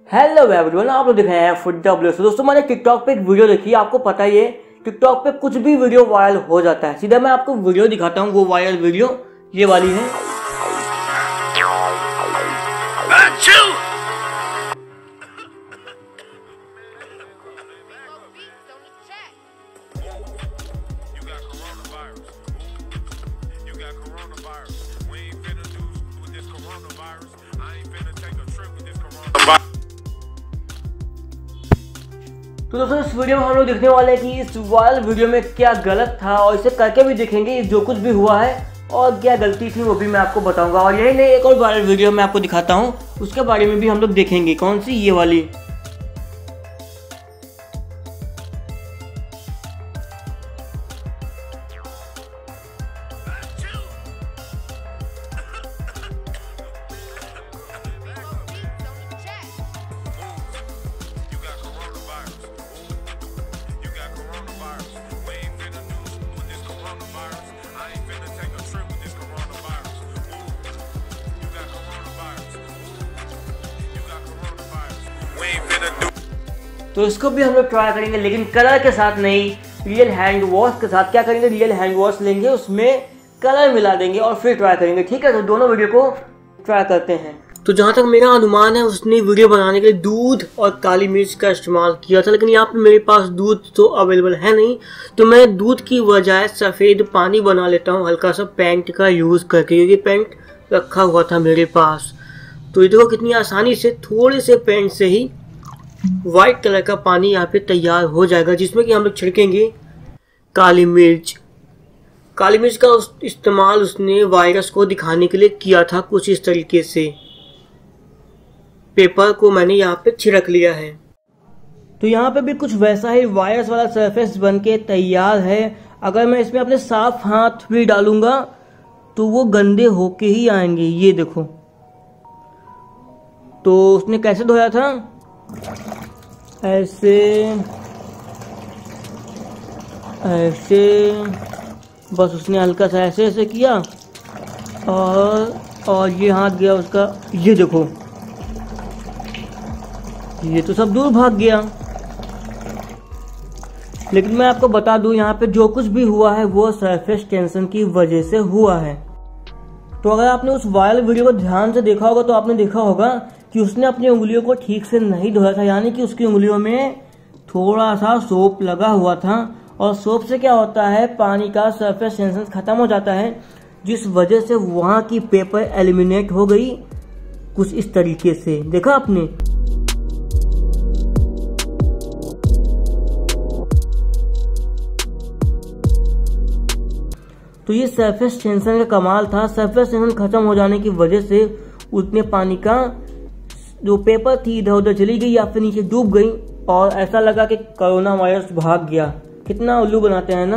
Hello everyone, आप लोग देख रहे हैं फुड डब्ल्यू। दोस्तों, मैंने टिकटॉक पे एक वीडियो देखी। आपको पता ही है टिकटॉक पे कुछ भी वीडियो वायरल हो जाता है। सीधा मैं आपको वीडियो दिखाता हूँ। वो वायरल वीडियो ये वाली है। तो दोस्तों, इस वीडियो में हम लोग देखने वाले हैं कि इस वायरल वीडियो में क्या गलत था और इसे करके भी देखेंगे जो कुछ भी हुआ है और क्या गलती थी वो भी मैं आपको बताऊंगा। और यही नहीं, एक और वायरल वीडियो मैं आपको दिखाता हूँ, उसके बारे में भी हम लोग देखेंगे। कौन सी? ये वाली। तो इसको भी हम लोग ट्राई करेंगे, लेकिन कलर के साथ नहीं, रियल हैंड वॉश के साथ। क्या करेंगे? रियल हैंड वॉश लेंगे, उसमें कलर मिला देंगे और फिर ट्राई करेंगे। ठीक है, तो दोनों वीडियो को ट्राई करते हैं। तो जहाँ तक मेरा अनुमान है, उसने वीडियो बनाने के लिए दूध और काली मिर्च का इस्तेमाल किया था, लेकिन यहाँ पे मेरे पास दूध तो अवेलेबल है नहीं, तो मैं दूध की बजाय सफ़ेद पानी बना लेता हूँ हल्का सा पेंट का यूज़ करके, क्योंकि पेंट रखा हुआ था मेरे पास। तो ये देखो कितनी आसानी से थोड़े से पेंट से ही वाइट कलर का पानी यहाँ पे तैयार हो जाएगा, जिसमें कि हम लोग छिड़केंगे काली मिर्च। काली मिर्च का इस्तेमाल उसने वायरस को दिखाने के लिए किया था कुछ इस तरीके से। पेपर को मैंने यहाँ पे छिड़क लिया है। तो यहाँ पे भी कुछ वैसा ही वायरस वाला सरफेस बन के तैयार है। अगर मैं इसमें अपने साफ हाथ भी डालूंगा तो वो गंदे होके ही आएंगे। ये देखो, तो उसने कैसे धोया था? ऐसे ऐसे, बस उसने हल्का सा ऐसे ऐसे किया और ये हाथ गया उसका। ये देखो, ये तो सब दूर भाग गया। लेकिन मैं आपको बता दूं, यहाँ पे जो कुछ भी हुआ है वो सरफेस टेंशन की वजह से हुआ है। तो अगर आपने उस वायरल वीडियो को ध्यान से देखा होगा तो आपने देखा होगा कि उसने अपनी उंगलियों को ठीक से नहीं धोया था, यानी कि उसकी उंगलियों में थोड़ा सा सोप लगा हुआ था। और सोप से क्या होता है, पानी का सरफेस टेंशन खत्म हो जाता है, जिस वजह से वहां की पेपर एलिमिनेट हो गई कुछ इस तरीके से। देखा आपने? तो ये सरफेस टेंशन का कमाल था। सरफेस टेंशन खत्म हो जाने की वजह से उतने पानी का जो पेपर थी इधर उधर चली गई या फिर नीचे डूब गई और ऐसा लगा कि कोरोना वायरस भाग गया। कितना उल्लू बनाते हैं ना।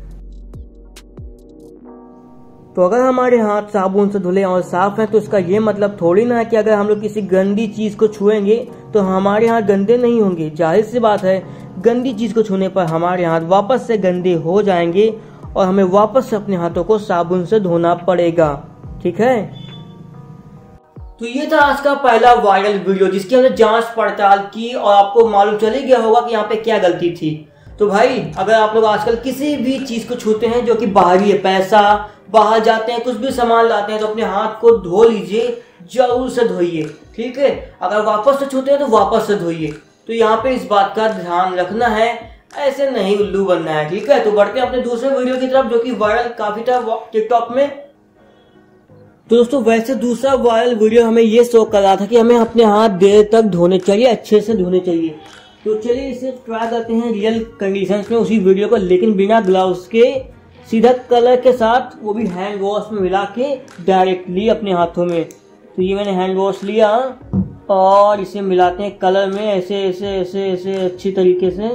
तो अगर हमारे हाथ साबुन से धुले और साफ है तो इसका ये मतलब थोड़ी ना है कि अगर हम लोग किसी गंदी चीज को छुएंगे तो हमारे हाथ गंदे नहीं होंगे। जाहिर सी बात है, गंदी चीज को छूने पर हमारे हाथ वापस से गंदे हो जाएंगे और हमें वापस से अपने हाथों को साबुन से धोना पड़ेगा। ठीक है, तो ये था आज का पहला वायरल वीडियो जिसकी हमने जांच पड़ताल की और आपको मालूम चल ही गया होगा कि यहाँ पे क्या गलती थी। तो भाई, अगर आप लोग आजकल किसी भी चीज को छूते हैं जो कि बाहरी है, पैसा, बाहर जाते हैं, कुछ भी सामान लाते हैं, तो अपने हाथ को धो लीजिए, जरूर से धोइए। ठीक है, अगर वापस से छूते हैं तो वापस से धोइए। तो यहाँ पे इस बात का ध्यान रखना है, ऐसे नहीं उल्लू बनना है। ठीक है, तो बढ़ते हैं अपने दूसरे वीडियो की तरफ जो कि वायरल काफी था टिकटॉक में। तो दोस्तों, वैसे दूसरा वायरल वीडियो हमें ये शो कर रहा था कि हमें अपने हाथ देर तक धोने चाहिए, अच्छे से धोने चाहिए। तो चलिए इसे ट्राई करते हैं रियल कंडीशंस में, उसी वीडियो को, लेकिन बिना ग्लव्स के, सीधा कलर के साथ, वो भी हैंड वॉश में मिला के डायरेक्टली अपने हाथों में। तो ये मैंने हैंड वॉश लिया और इसे मिलाते हैं कलर में, ऐसे ऐसे ऐसे ऐसे अच्छी तरीके से।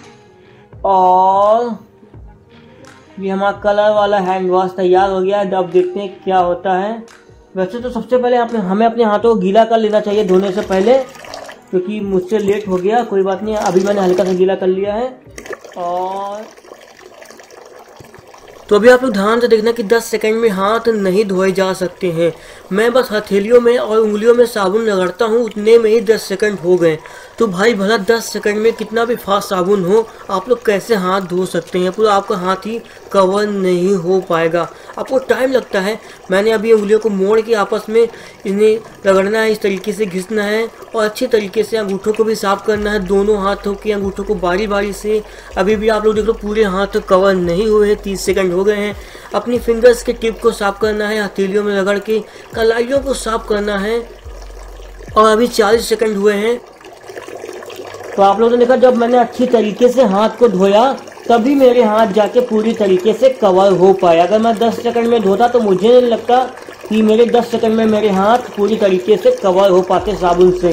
और ये हमारा कलर वाला हैंड वॉश तैयार हो गया है। अब देखते हैं क्या होता है। वैसे तो सबसे पहले हमें अपने हाथों को गीला कर लेना चाहिए धोने से पहले, क्योंकि मुझसे लेट हो गया। कोई बात नहीं, अभी मैंने हल्का सा गीला कर लिया है। और तो अभी आप लोग ध्यान से देखना कि 10 सेकंड में हाथ नहीं धोए जा सकते हैं। मैं बस हथेलियों में और उंगलियों में साबुन रगड़ता हूँ, उतने में ही 10 सेकंड हो गए। तो भाई भला 10 सेकंड में कितना भी फास्ट साबुन हो, आप लोग कैसे हाथ धो सकते हैं? पूरा आपका हाथ ही कवर नहीं हो पाएगा, आपको टाइम लगता है। मैंने अभी उंगलियों को मोड़ के आपस में इन्हें रगड़ना है, इस तरीके से घिसना है और अच्छे तरीके से अंगूठों को भी साफ करना है, दोनों हाथों के अंगूठों को बारी बारी से। अभी भी आप लोग देख लो पूरे हाथ कवर नहीं हुए हैं, 30 सेकंड हो गए हैं। अपनी फिंगर्स के टिप को साफ करना है, हथेलियों में रगड़ के कलाइयों को साफ करना है और अभी 40 सेकंड हुए हैं। तो आप लोगों ने देखा जब मैंने अच्छी तरीके से हाथ को धोया तभी मेरे हाथ जाके पूरी तरीके से कवर हो पाया। अगर मैं 10 सेकंड में धोता तो मुझे नहीं लगता कि मेरे 10 सेकंड में मेरे हाथ पूरी तरीके से कवर हो पाते साबुन से।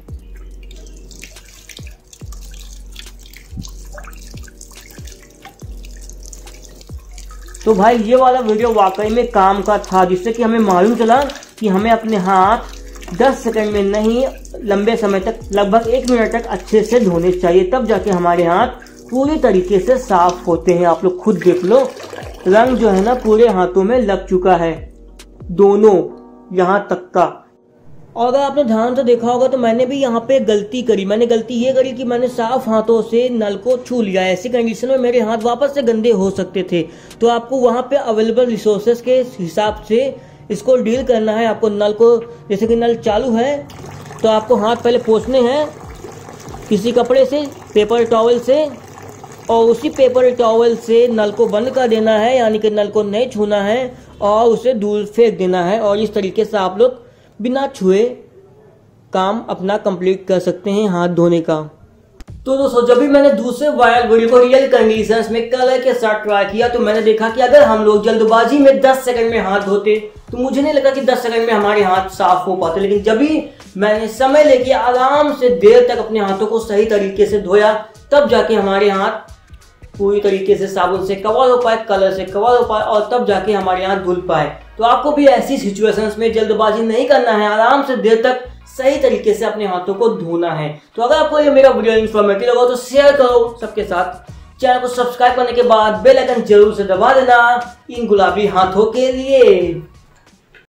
तो भाई ये वाला वीडियो वाकई में काम का था, जिससे कि हमें मालूम चला कि हमें अपने हाथ 10 सेकंड में नहीं, लंबे समय तक, लगभग 1 मिनट तक अच्छे से धोने चाहिए, तब जाके हमारे हाथ पूरी तरीके से साफ होते हैं। आप लोग खुद देख लो, रंग जो है ना पूरे हाथों में लग चुका है, दोनों यहाँ तक का। और अगर आपने ध्यान से देखा होगा तो मैंने भी यहाँ पे गलती करी। मैंने गलती ये करी कि मैंने साफ हाथों से नल को छू लिया। ऐसी कंडीशन में मेरे हाथ वापस से गंदे हो सकते थे। तो आपको वहाँ पे अवेलेबल रिसोर्सेज के हिसाब से इसको डील करना है। आपको नल को, जैसे कि नल चालू है तो आपको हाथ पहले पोंछने हैं किसी कपड़े से, पेपर टॉवल से, और उसी पेपर टॉवल से नल को बंद कर देना है, यानी कि नल को नहीं छूना है और उसे दूर फेंक देना है। और इस तरीके से आप लोग बिना छुए काम अपना कंप्लीट कर सकते हैं हाथ धोने का। तो दोस्तों जब भी मैंने दूसरे वायरल वीडियो को रियल कंडीशंस में कलर के साथ ट्राई किया तो मैंने देखा कि अगर हम लोग जल्दबाजी में 10 सेकंड में हाथ धोते तो मुझे नहीं लगा कि 10 सेकंड में हमारे हाथ साफ हो पाते। लेकिन जब भी मैंने समय लेके आराम से देर तक अपने हाथों को सही तरीके से धोया तब जाके हमारे हाथ पूरी तरीके से साबुन से कवर हो पाए, कलर से कवर हो पाए और तब जाके हमारे हाथ धुल पाए। तो आपको भी ऐसी सिचुएशंस में जल्दबाजी नहीं करना है, आराम से देर तक सही तरीके से अपने हाथों को धोना है। तो अगर आपको ये मेरा वीडियो इन्फॉर्मेटिव लगा तो शेयर करो सबके साथ। चैनल को सब्सक्राइब करने के बाद बेल आइकन जरूर से दबा देना इन गुलाबी हाथों के लिए।